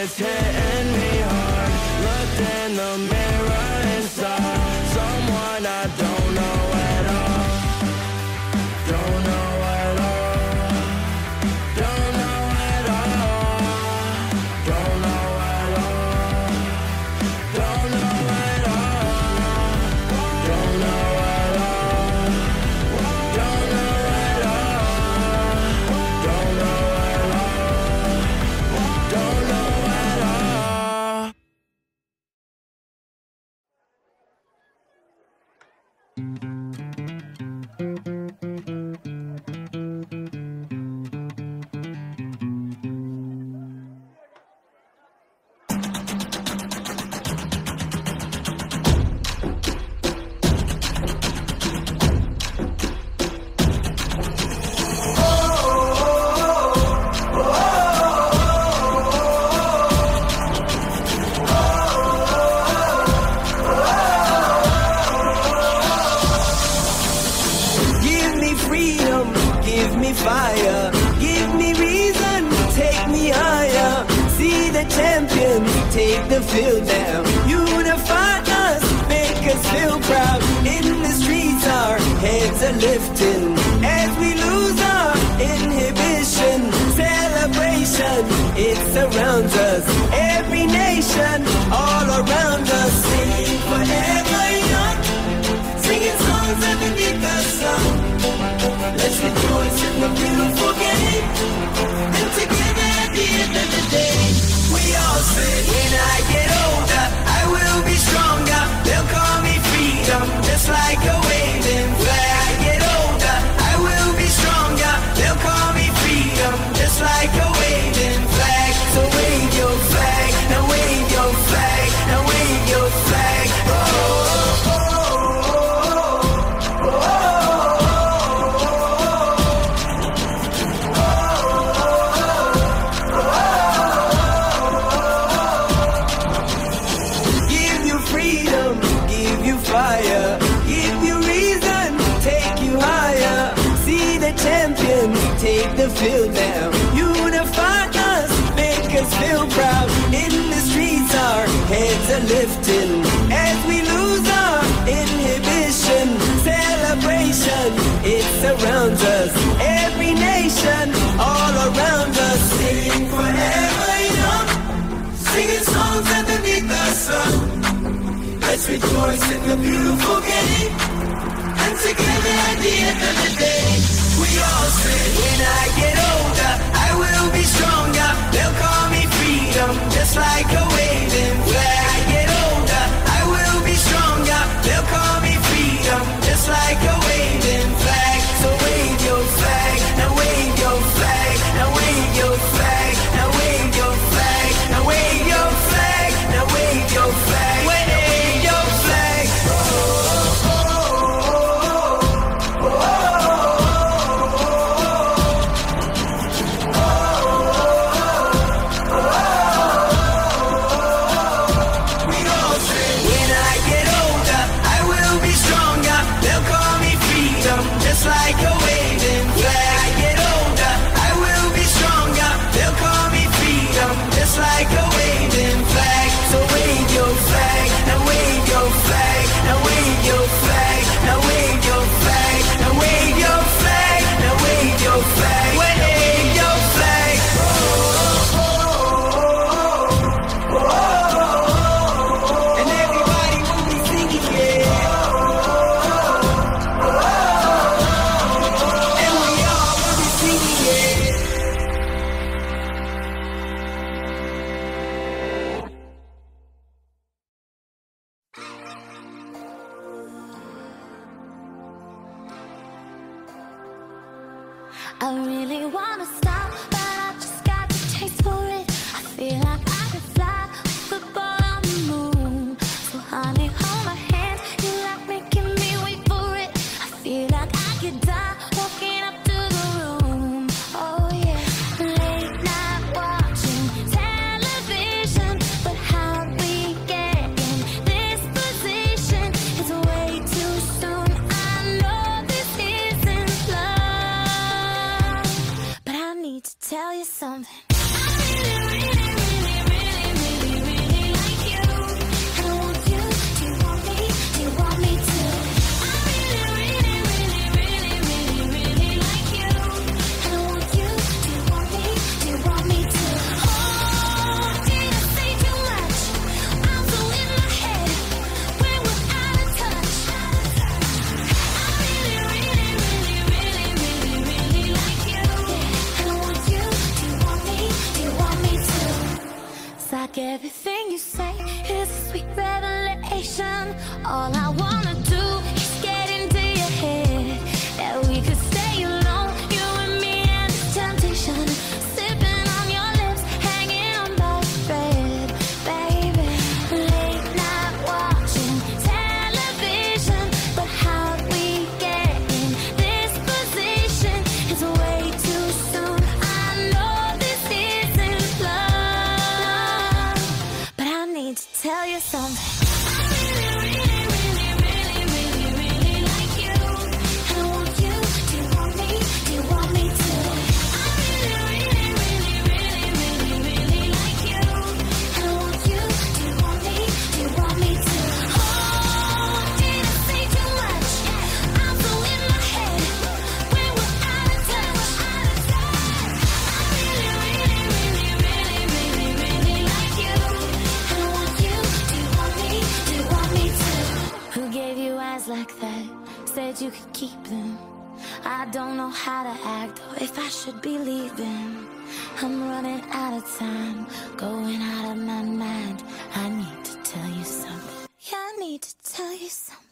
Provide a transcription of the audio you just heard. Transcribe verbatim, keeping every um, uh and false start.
was hitting me hard. Looked in the mirror and saw someone I don't know at all. Don't know at all. Don't know at all. Don't know at all. Don't know at all. Don't know at all. Don't know at all. Don't know at all. Don't know at all. Give me freedom, give me fire, give me reason, take me higher. See the champions take the field now. Unify us, make us feel proud. In the streets our heads are lifting as we lose our inhibition. Celebration, it surrounds us. Every nation, all around us. Singing forever young, singing songs underneath the sun. Let's rejoice in the beautiful game, and together at the end of the day, we all say, when I get older, I will be stronger. They'll call me freedom, just like a waving flag. I get older, I will be stronger. They'll call me freedom, just like a waving flag. So wave your flag, now wave your flag, now wave your flag. Oh, oh, oh, oh, oh, oh. Give you freedom, give you fire, give you reason, take you higher. See the champions take the field now. Unify us, make us feel proud. In the streets our heads are lifting as we lose our inhibition. Celebration, it surrounds us. Every nation, all around us. Singing forever young, singing songs underneath the sun. Let's rejoice in the beautiful game, and together at the end of the day, we all say, when I get older, I will be stronger. They'll call me freedom, just like a waving flag. I get older, I will be stronger. They'll call me freedom, just like a waving flag. So wave your flag, now wave your flag, now wave your flag, now wave your flag, now wave your flag, now wave your flag, wave your flag. Oh, oh, oh, oh, oh, we all say, when I get older, I will be stronger. They'll call me freedom, just like a waving flag. I get older, I will be stronger. They'll call me freedom, just like a waving flag. So wave your flag, now wave your flag, now wave your flag, now wave your flag, now wave your flag, now wave your flag, wave your flag. Oh, oh, oh, oh, oh. And everybody will be singing, yeah. And we all will be singing, yeah. I really wanna stop, but I just got the taste for it. I feel like I could fly with the ball on the moon. So honey, hold my hand, you like making me wait for it. I feel like I could die walking up to the room. Oh yeah, late night watching television, but how we get in this position is way too soon. I know this isn't love, but I need to tell you something. I really, really, really, really keep them. I don't know how to act or if I should be leaving. I'm running out of time, going out of my mind. I need to tell you something. Yeah, I need to tell you something.